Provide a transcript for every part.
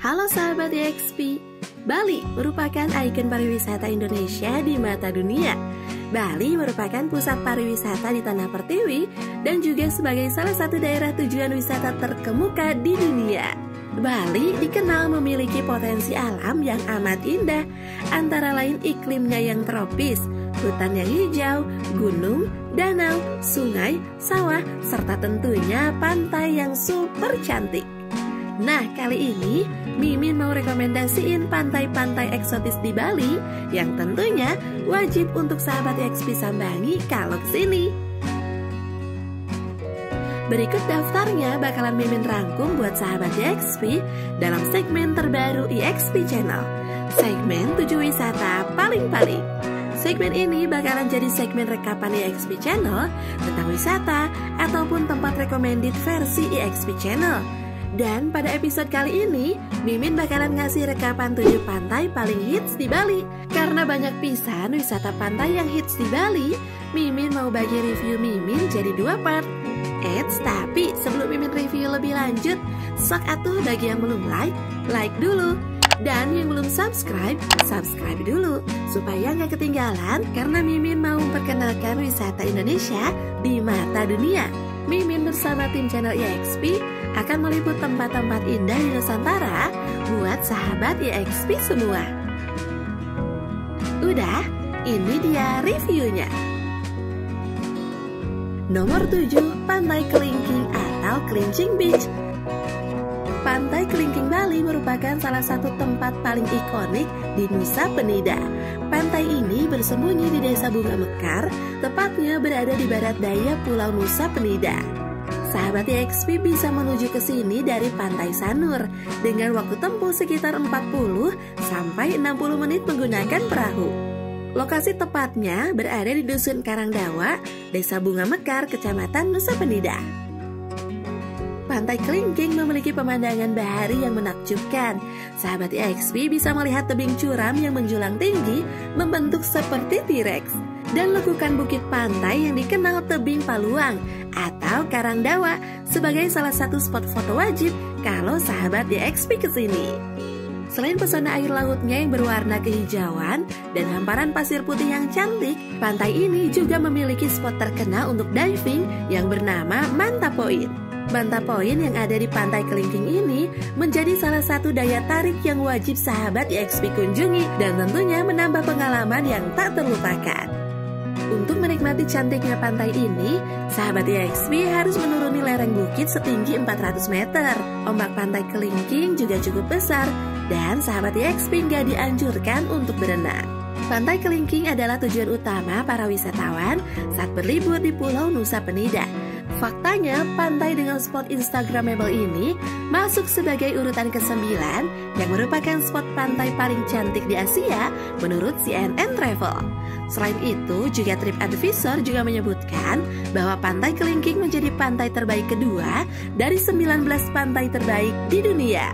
Halo sahabat EXP, Bali merupakan ikon pariwisata Indonesia di mata dunia. Bali merupakan pusat pariwisata di Tanah Pertiwi dan juga sebagai salah satu daerah tujuan wisata terkemuka di dunia. Bali dikenal memiliki potensi alam yang amat indah, antara lain iklimnya yang tropis, hutan yang hijau, gunung, danau, sungai, sawah, serta tentunya pantai yang super cantik. Nah, kali ini Mimin mau rekomendasiin pantai-pantai eksotis di Bali yang tentunya wajib untuk sahabat EXP sambangi kalau kesini. Berikut daftarnya bakalan Mimin rangkum buat sahabat EXP dalam segmen terbaru EXP Channel, segmen 7 wisata paling-paling. Segmen ini bakalan jadi segmen rekapan EXP Channel tentang wisata ataupun tempat recommended versi EXP Channel. Dan pada episode kali ini, Mimin bakalan ngasih rekapan 7 pantai paling hits di Bali. Karena banyak pisan wisata pantai yang hits di Bali, Mimin mau bagi review Mimin jadi 2 part. Tapi sebelum Mimin review lebih lanjut, sok atuh bagi yang belum like dulu. Dan yang belum subscribe dulu supaya nggak ketinggalan karena Mimin mau memperkenalkan wisata Indonesia di mata dunia. Mimin bersama tim channel EXP akan meliput tempat-tempat indah di Nusantara buat sahabat EXP semua. Udah, ini dia reviewnya. Nomor 7, Pantai Kelingking atau Kelincing Beach. Pantai Kelingking Bali merupakan salah satu tempat paling ikonik di Nusa Penida. Pantai ini bersembunyi di Desa Bunga Mekar, tepatnya berada di barat daya Pulau Nusa Penida. Sahabat EXP bisa menuju ke sini dari Pantai Sanur dengan waktu tempuh sekitar 40 sampai 60 menit menggunakan perahu. Lokasi tepatnya berada di Dusun Karangdawa, Desa Bunga Mekar, Kecamatan Nusa Penida. Pantai Kelingking memiliki pemandangan bahari yang menakjubkan. Sahabat EXP bisa melihat tebing curam yang menjulang tinggi membentuk seperti T-Rex dan lekukan bukit pantai yang dikenal tebing Paluang atau Karangdawa sebagai salah satu spot foto wajib kalau sahabat EXP kesini. Selain pesona air lautnya yang berwarna kehijauan dan hamparan pasir putih yang cantik, pantai ini juga memiliki spot terkenal untuk diving yang bernama Manta Point. Manta Point yang ada di Pantai Kelingking ini menjadi salah satu daya tarik yang wajib sahabat EXP kunjungi dan tentunya menambah pengalaman yang tak terlupakan. Untuk menikmati cantiknya pantai ini, sahabat EXP harus menuruni lereng bukit setinggi 400 meter. Ombak Pantai Kelingking juga cukup besar dan sahabat EXP nggak dianjurkan untuk berenang. Pantai Kelingking adalah tujuan utama para wisatawan saat berlibur di Pulau Nusa Penida. Faktanya, pantai dengan spot instagramable ini masuk sebagai urutan ke-9 yang merupakan spot pantai paling cantik di Asia menurut CNN Travel. Selain itu, juga TripAdvisor juga menyebutkan bahwa Pantai Kelingking menjadi pantai terbaik kedua dari 19 pantai terbaik di dunia.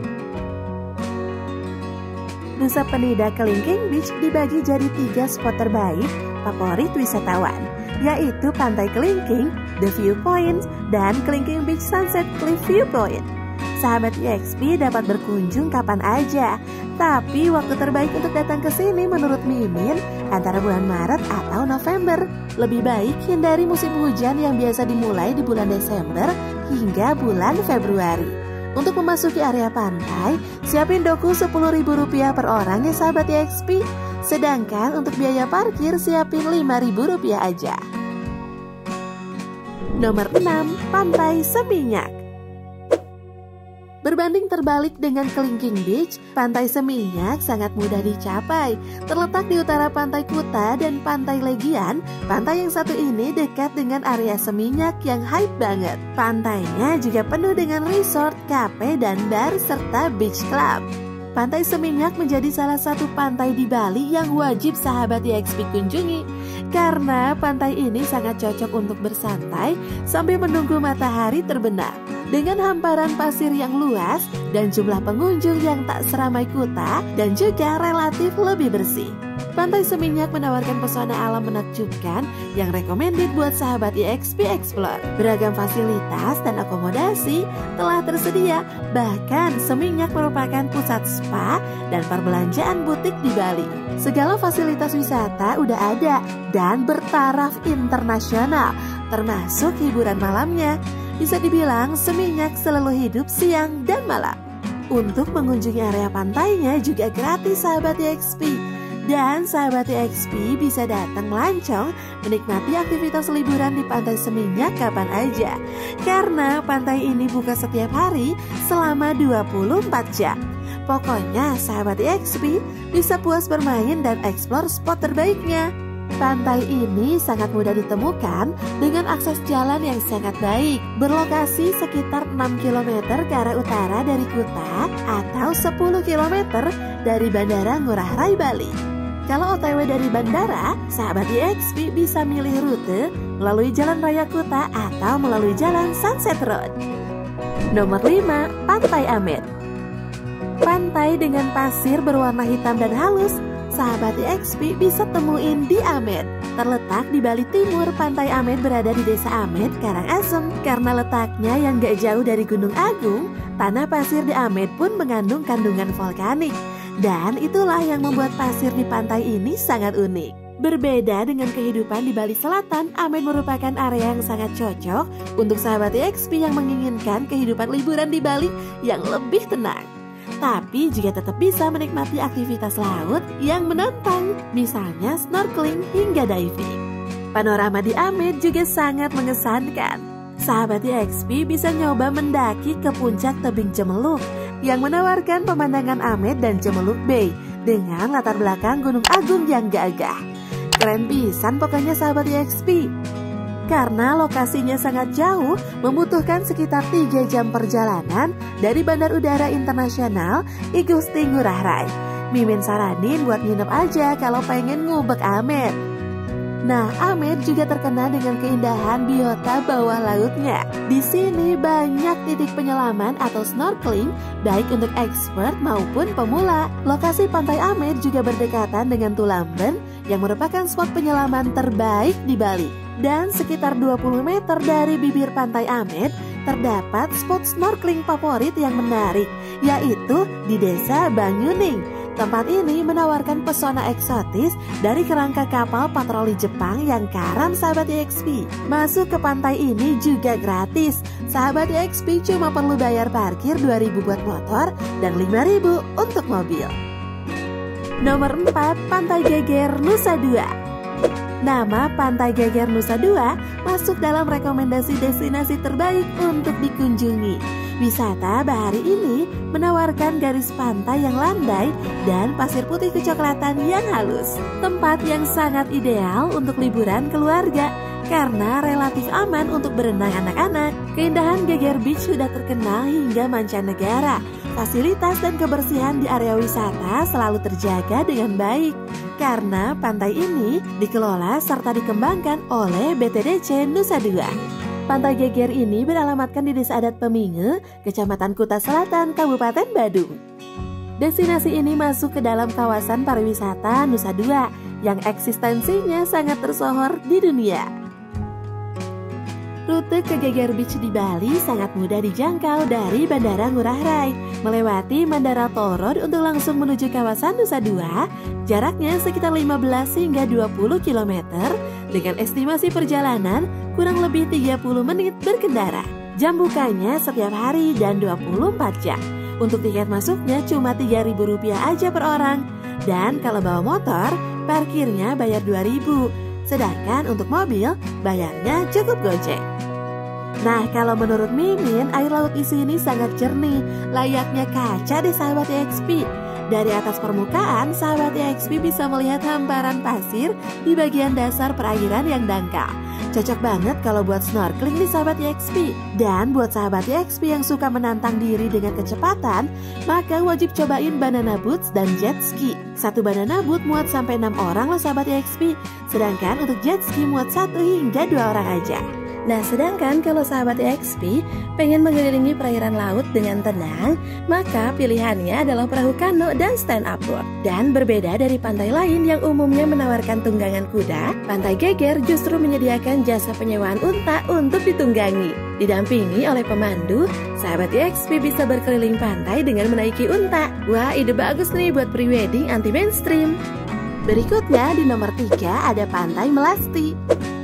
Nusa Penida Kelingking Beach dibagi jadi 3 spot terbaik favorit wisatawan, yaitu Pantai Kelingking, The Viewpoint, dan Kelingking Beach Sunset Cliff Viewpoint. Sahabat EXP dapat berkunjung kapan aja, tapi waktu terbaik untuk datang ke sini menurut Mimin antara bulan Maret atau November. Lebih baik hindari musim hujan yang biasa dimulai di bulan Desember hingga bulan Februari. Untuk memasuki area pantai, siapin doku Rp10.000 per orang ya sahabat EXP. Sedangkan untuk biaya parkir siapin Rp5.000 aja. Nomor 6, Pantai Seminyak. Berbanding terbalik dengan Kelingking Beach, Pantai Seminyak sangat mudah dicapai. Terletak di utara Pantai Kuta dan Pantai Legian, pantai yang satu ini dekat dengan area Seminyak yang hype banget. Pantainya juga penuh dengan resort, kafe, dan bar, serta beach club. Pantai Seminyak menjadi salah satu pantai di Bali yang wajib sahabat EXP kunjungi. Karena pantai ini sangat cocok untuk bersantai sambil menunggu matahari terbenam. Dengan hamparan pasir yang luas dan jumlah pengunjung yang tak seramai Kuta dan juga relatif lebih bersih. Pantai Seminyak menawarkan pesona alam menakjubkan yang recommended buat sahabat EXP Explore. Beragam fasilitas dan akomodasi telah tersedia, bahkan Seminyak merupakan pusat spa dan perbelanjaan butik di Bali. Segala fasilitas wisata udah ada dan bertaraf internasional, termasuk hiburan malamnya. Bisa dibilang Seminyak selalu hidup siang dan malam. Untuk mengunjungi area pantainya juga gratis sahabat EXP. Dan sahabat EXP bisa datang melancong menikmati aktivitas liburan di Pantai Seminyak kapan aja. Karena pantai ini buka setiap hari selama 24 jam. Pokoknya sahabat EXP bisa puas bermain dan eksplor spot terbaiknya. Pantai ini sangat mudah ditemukan dengan akses jalan yang sangat baik. Berlokasi sekitar 6 km ke arah utara dari Kuta atau 10 km dari Bandara Ngurah Rai Bali. Kalau OTW dari bandara, sahabat EXP bisa milih rute melalui Jalan Raya Kuta atau melalui Jalan Sunset Road. Nomor 5, Pantai Amet. Pantai dengan pasir berwarna hitam dan halus, sahabat EXP bisa temuin di Amet. Terletak di Bali Timur, Pantai Amet berada di Desa Amet, Karangasem. Karena letaknya yang gak jauh dari Gunung Agung, tanah pasir di Amet pun mengandung kandungan vulkanik. Dan itulah yang membuat pasir di pantai ini sangat unik. Berbeda dengan kehidupan di Bali Selatan, Amet merupakan area yang sangat cocok untuk sahabat EXP yang menginginkan kehidupan liburan di Bali yang lebih tenang. Tapi juga tetap bisa menikmati aktivitas laut yang menantang, misalnya snorkeling hingga diving. Panorama di Amet juga sangat mengesankan. Sahabat EXP bisa nyoba mendaki ke puncak tebing Cemeluk yang menawarkan pemandangan Amet dan Cemeluk Bay dengan latar belakang Gunung Agung yang gagah. Keren pisan pokoknya sahabat EXP. Karena lokasinya sangat jauh, membutuhkan sekitar 3 jam perjalanan dari Bandar Udara Internasional I Gusti Ngurah Rai. Mimin saranin buat nginep aja kalau pengen ngubek Amet. Nah, Amet juga terkenal dengan keindahan biota bawah lautnya. Di sini banyak titik penyelaman atau snorkeling, baik untuk expert maupun pemula. Lokasi Pantai Amet juga berdekatan dengan Tulamben, yang merupakan spot penyelaman terbaik di Bali. Dan sekitar 20 meter dari bibir Pantai Amet, terdapat spot snorkeling favorit yang menarik, yaitu di Desa Banyuning. Tempat ini menawarkan pesona eksotis dari kerangka kapal patroli Jepang yang karam sahabat EXP. Masuk ke pantai ini juga gratis. Sahabat EXP cuma perlu bayar parkir 2.000 buat motor dan 5.000 untuk mobil. Nomor 4, Pantai Geger Nusa Dua. Nama Pantai Geger Nusa Dua masuk dalam rekomendasi destinasi terbaik untuk dikunjungi. Wisata bahari ini menawarkan garis pantai yang landai dan pasir putih kecoklatan yang halus. Tempat yang sangat ideal untuk liburan keluarga karena relatif aman untuk berenang anak-anak. Keindahan Geger Beach sudah terkenal hingga mancanegara. Fasilitas dan kebersihan di area wisata selalu terjaga dengan baik karena pantai ini dikelola serta dikembangkan oleh BTDC Nusa Dua. Pantai Geger ini beralamatkan di Desa Adat Peminge, Kecamatan Kuta Selatan, Kabupaten Badung. Destinasi ini masuk ke dalam kawasan pariwisata Nusa Dua yang eksistensinya sangat tersohor di dunia. Rute ke Geger Beach di Bali sangat mudah dijangkau dari Bandara Ngurah Rai. Melewati Mandara Toll Road untuk langsung menuju kawasan Nusa Dua, jaraknya sekitar 15 hingga 20 km dengan estimasi perjalanan kurang lebih 30 menit berkendara. Jam bukanya setiap hari dan 24 jam. Untuk tiket masuknya cuma Rp3.000 aja per orang. Dan kalau bawa motor, parkirnya bayar Rp2.000. Sedangkan untuk mobil, bayarnya cukup goceng. Nah, kalau menurut Mimin, air laut di sini sangat jernih, layaknya kaca deh sahabat EXP. Dari atas permukaan, sahabat EXP bisa melihat hamparan pasir di bagian dasar perairan yang dangkal. Cocok banget kalau buat snorkeling nih sahabat EXP. Dan buat sahabat EXP yang suka menantang diri dengan kecepatan, maka wajib cobain banana boats dan jet ski. Satu banana boat muat sampai 6 orang loh sahabat EXP. Sedangkan untuk jet ski muat 1 hingga 2 orang aja. Nah, sedangkan kalau sahabat EXP pengen mengelilingi perairan laut dengan tenang, maka pilihannya adalah perahu kano dan stand up board. Dan berbeda dari pantai lain yang umumnya menawarkan tunggangan kuda, Pantai Geger justru menyediakan jasa penyewaan unta untuk ditunggangi. Didampingi oleh pemandu, sahabat EXP bisa berkeliling pantai dengan menaiki unta. Wah, ide bagus nih buat prewedding anti mainstream. Berikutnya di nomor 3 ada Pantai Melasti.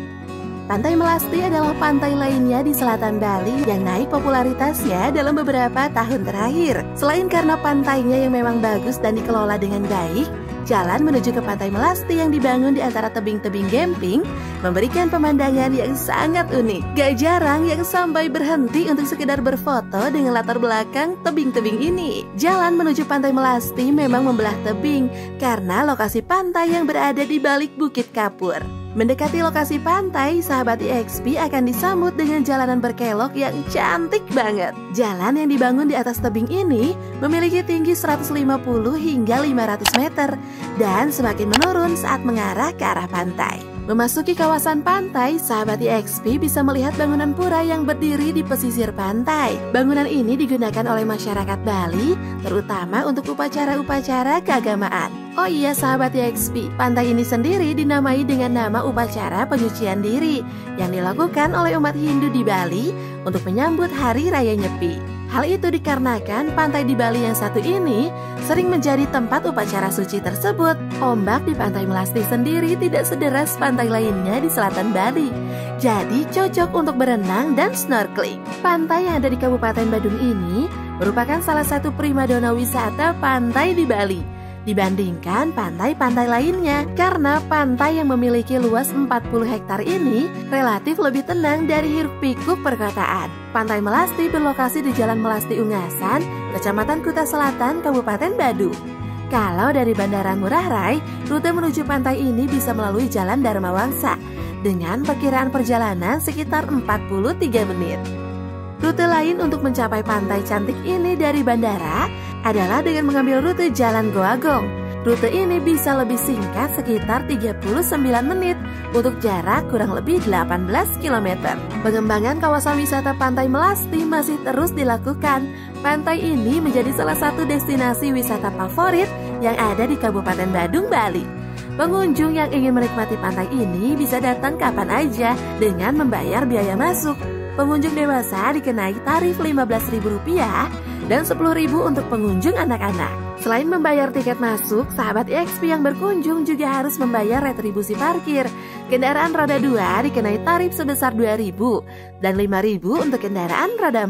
Pantai Melasti adalah pantai lainnya di selatan Bali yang naik popularitasnya dalam beberapa tahun terakhir. Selain karena pantainya yang memang bagus dan dikelola dengan baik, jalan menuju ke Pantai Melasti yang dibangun di antara tebing-tebing gemping memberikan pemandangan yang sangat unik. Gak jarang yang sampai berhenti untuk sekedar berfoto dengan latar belakang tebing-tebing ini. Jalan menuju Pantai Melasti memang membelah tebing karena lokasi pantai yang berada di balik Bukit Kapur. Mendekati lokasi pantai, sahabat EXP akan disambut dengan jalanan berkelok yang cantik banget. Jalan yang dibangun di atas tebing ini memiliki tinggi 150 hingga 500 meter dan semakin menurun saat mengarah ke arah pantai. Memasuki kawasan pantai, sahabat EXP bisa melihat bangunan pura yang berdiri di pesisir pantai. Bangunan ini digunakan oleh masyarakat Bali, terutama untuk upacara-upacara keagamaan. Oh iya sahabat EXP, pantai ini sendiri dinamai dengan nama upacara penyucian diri yang dilakukan oleh umat Hindu di Bali untuk menyambut Hari Raya Nyepi. Hal itu dikarenakan pantai di Bali yang satu ini sering menjadi tempat upacara suci tersebut. Ombak di Pantai Melasti sendiri tidak sederas pantai lainnya di selatan Bali, jadi cocok untuk berenang dan snorkeling. Pantai yang ada di Kabupaten Badung ini merupakan salah satu primadona wisata pantai di Bali dibandingkan pantai-pantai lainnya, karena pantai yang memiliki luas 40 hektar ini relatif lebih tenang dari hiruk-pikuk perkotaan. Pantai Melasti berlokasi di Jalan Melasti Ungasan, Kecamatan Kuta Selatan, Kabupaten Badung. Kalau dari Bandara Ngurah Rai, rute menuju pantai ini bisa melalui Jalan Dharma Wangsa dengan perkiraan perjalanan sekitar 43 menit. Rute lain untuk mencapai pantai cantik ini dari bandara adalah dengan mengambil rute Jalan Goagong. Rute ini bisa lebih singkat sekitar 39 menit untuk jarak kurang lebih 18 km. Pengembangan kawasan wisata Pantai Melasti masih terus dilakukan. Pantai ini menjadi salah satu destinasi wisata favorit yang ada di Kabupaten Badung, Bali. Pengunjung yang ingin menikmati pantai ini bisa datang kapan aja dengan membayar biaya masuk. Pengunjung dewasa dikenai tarif Rp15.000 dan Rp10.000 untuk pengunjung anak-anak. Selain membayar tiket masuk, sahabat EXP yang berkunjung juga harus membayar retribusi parkir. Kendaraan roda 2 dikenai tarif sebesar Rp2.000 dan Rp5.000 untuk kendaraan roda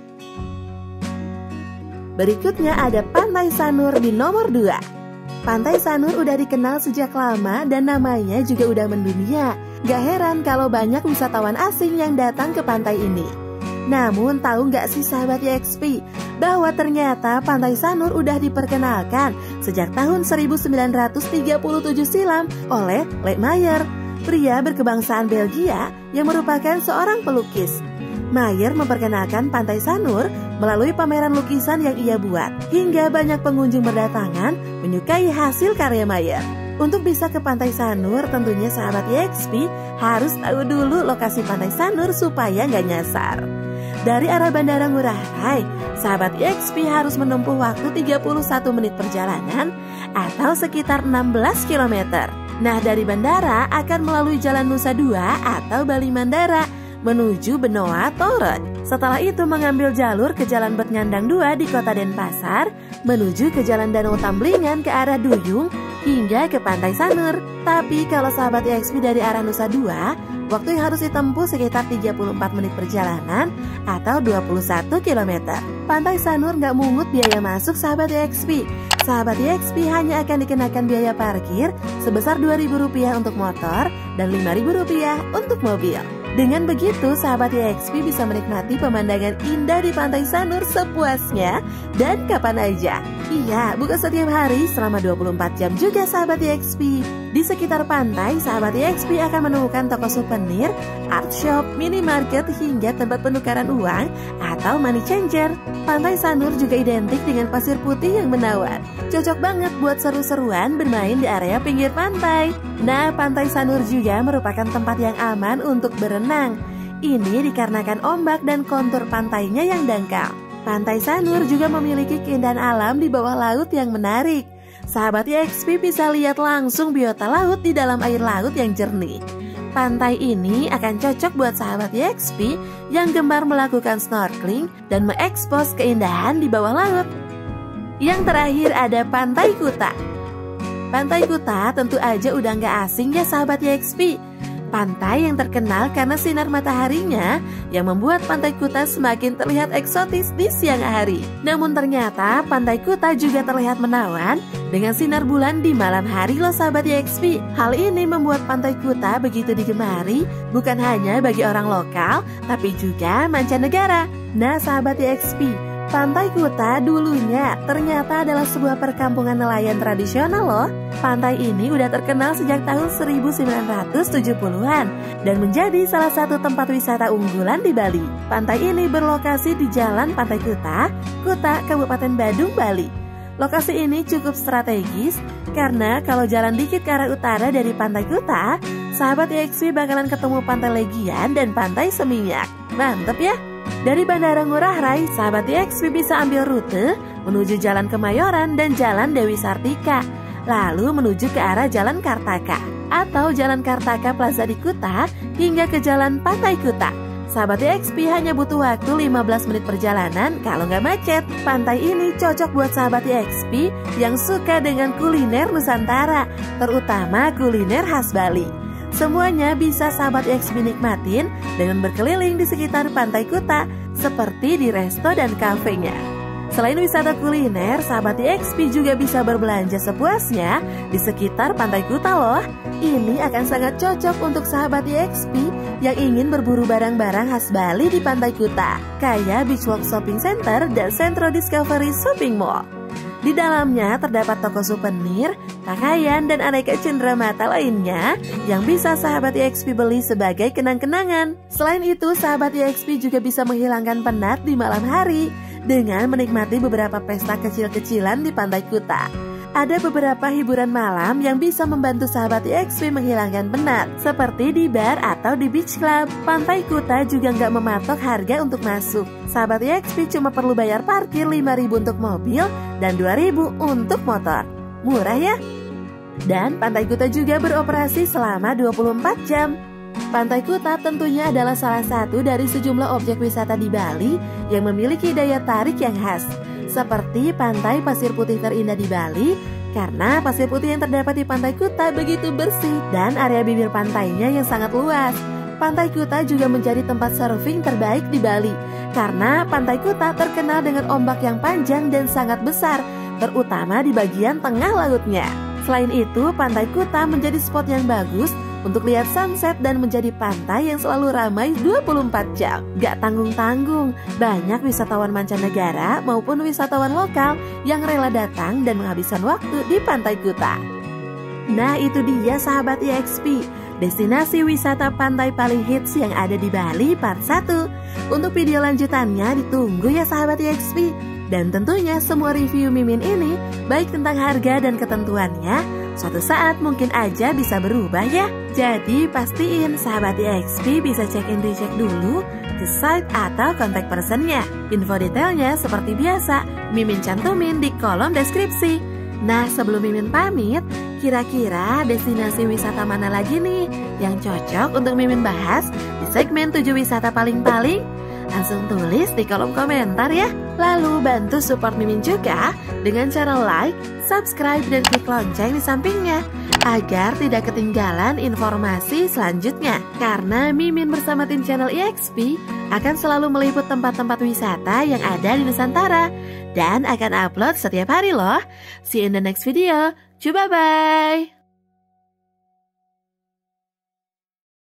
4. Berikutnya ada Pantai Sanur di nomor 2. Pantai Sanur udah dikenal sejak lama dan namanya juga udah mendunia. Gak heran kalau banyak wisatawan asing yang datang ke pantai ini. Namun tahu nggak sih sahabat EXP bahwa ternyata Pantai Sanur udah diperkenalkan sejak tahun 1937 silam oleh Leckmayer, pria berkebangsaan Belgia yang merupakan seorang pelukis. Mayer memperkenalkan Pantai Sanur melalui pameran lukisan yang ia buat, hingga banyak pengunjung berdatangan menyukai hasil karya Mayer. Untuk bisa ke Pantai Sanur, tentunya sahabat EXP harus tahu dulu lokasi Pantai Sanur supaya nggak nyasar. Dari arah Bandara Ngurah Rai, sahabat EXP harus menempuh waktu 31 menit perjalanan atau sekitar 16 km. Nah, dari bandara akan melalui Jalan Nusa Dua atau Bali Mandara menuju Benoa Toll Road. Setelah itu mengambil jalur ke Jalan Betngandang 2 di Kota Denpasar menuju ke Jalan Danau Tamblingan ke arah Duyung hingga ke Pantai Sanur. Tapi kalau sahabat EXP dari arah Nusa Dua, waktu yang harus ditempuh sekitar 34 menit perjalanan atau 21 km. Pantai Sanur nggak mungut biaya masuk sahabat EXP. Sahabat EXP hanya akan dikenakan biaya parkir sebesar Rp2.000 untuk motor dan Rp5.000 untuk mobil. Dengan begitu, sahabat EXP bisa menikmati pemandangan indah di Pantai Sanur sepuasnya dan kapan aja. Iya, buka setiap hari selama 24 jam juga sahabat EXP. Di sekitar pantai, sahabat EXP akan menemukan toko souvenir, art shop, minimarket, hingga tempat penukaran uang atau money changer. Pantai Sanur juga identik dengan pasir putih yang menawan. Cocok banget buat seru-seruan bermain di area pinggir pantai. Nah, Pantai Sanur juga merupakan tempat yang aman untuk berenang. Ini dikarenakan ombak dan kontur pantainya yang dangkal. Pantai Sanur juga memiliki keindahan alam di bawah laut yang menarik. Sahabat YXP bisa lihat langsung biota laut di dalam air laut yang jernih. Pantai ini akan cocok buat sahabat YXP yang gemar melakukan snorkeling dan mengekspos keindahan di bawah laut. Yang terakhir ada Pantai Kuta. Pantai Kuta tentu aja udah nggak asing ya sahabat YXP. Pantai yang terkenal karena sinar mataharinya yang membuat Pantai Kuta semakin terlihat eksotis di siang hari. Namun ternyata Pantai Kuta juga terlihat menawan dengan sinar bulan di malam hari loh sahabat YXP. Hal ini membuat Pantai Kuta begitu digemari bukan hanya bagi orang lokal tapi juga mancanegara. Nah sahabat YXP, Pantai Kuta dulunya ternyata adalah sebuah perkampungan nelayan tradisional loh. Pantai ini udah terkenal sejak tahun 1970-an dan menjadi salah satu tempat wisata unggulan di Bali. Pantai ini berlokasi di Jalan Pantai Kuta, Kuta, Kabupaten Badung, Bali. Lokasi ini cukup strategis karena kalau jalan dikit ke arah utara dari Pantai Kuta, sahabat YXP bakalan ketemu Pantai Legian dan Pantai Seminyak. Mantep ya! Dari Bandara Ngurah Rai, sahabat YXP bisa ambil rute menuju Jalan Kemayoran dan Jalan Dewi Sartika, lalu menuju ke arah Jalan Kartaka atau Jalan Kartaka Plaza di Kuta hingga ke Jalan Pantai Kuta. Sahabat YXP hanya butuh waktu 15 menit perjalanan kalau nggak macet. Pantai ini cocok buat sahabat YXP yang suka dengan kuliner Nusantara, terutama kuliner khas Bali. Semuanya bisa sahabat YXP nikmatin dengan berkeliling di sekitar Pantai Kuta seperti di resto dan kafenya. Selain wisata kuliner, sahabat YXP juga bisa berbelanja sepuasnya di sekitar Pantai Kuta loh. Ini akan sangat cocok untuk sahabat YXP yang ingin berburu barang-barang khas Bali di Pantai Kuta, kayak Beach Walk Shopping Center dan Centro Discovery Shopping Mall. Di dalamnya terdapat toko souvenir, pakaian, dan aneka cenderamata lainnya yang bisa sahabat YXP beli sebagai kenang-kenangan. Selain itu, sahabat YXP juga bisa menghilangkan penat di malam hari dengan menikmati beberapa pesta kecil-kecilan di Pantai Kuta. Ada beberapa hiburan malam yang bisa membantu sahabat YXP menghilangkan penat, seperti di bar atau di beach club. Pantai Kuta juga nggak mematok harga untuk masuk. Sahabat YXP cuma perlu bayar parkir 5.000 untuk mobil dan 2.000 untuk motor. Murah ya? Dan Pantai Kuta juga beroperasi selama 24 jam. Pantai Kuta tentunya adalah salah satu dari sejumlah objek wisata di Bali yang memiliki daya tarik yang khas, seperti pantai pasir putih terindah di Bali, karena pasir putih yang terdapat di Pantai Kuta begitu bersih dan area bibir pantainya yang sangat luas. Pantai Kuta juga menjadi tempat surfing terbaik di Bali, karena Pantai Kuta terkenal dengan ombak yang panjang dan sangat besar, terutama di bagian tengah lautnya. Selain itu, Pantai Kuta menjadi spot yang bagus untuk lihat sunset dan menjadi pantai yang selalu ramai 24 jam. Gak tanggung-tanggung, banyak wisatawan mancanegara maupun wisatawan lokal yang rela datang dan menghabiskan waktu di Pantai Kuta. Nah itu dia sahabat YXP, destinasi wisata pantai paling hits yang ada di Bali part 1. Untuk video lanjutannya ditunggu ya sahabat YXP. Dan tentunya semua review Mimin ini, baik tentang harga dan ketentuannya, suatu saat mungkin aja bisa berubah ya. Jadi pastiin sahabat YXP bisa check in recheck dulu ke site atau kontak personnya. Info detailnya seperti biasa Mimin cantumin di kolom deskripsi. Nah sebelum Mimin pamit, kira-kira destinasi wisata mana lagi nih yang cocok untuk Mimin bahas di segmen 7 wisata paling-paling? Langsung tulis di kolom komentar ya. Lalu bantu support Mimin juga dengan cara like, subscribe, dan klik lonceng di sampingnya agar tidak ketinggalan informasi selanjutnya. Karena Mimin bersama tim channel YXP akan selalu meliput tempat-tempat wisata yang ada di Nusantara dan akan upload setiap hari loh. See you in the next video. Bye-bye.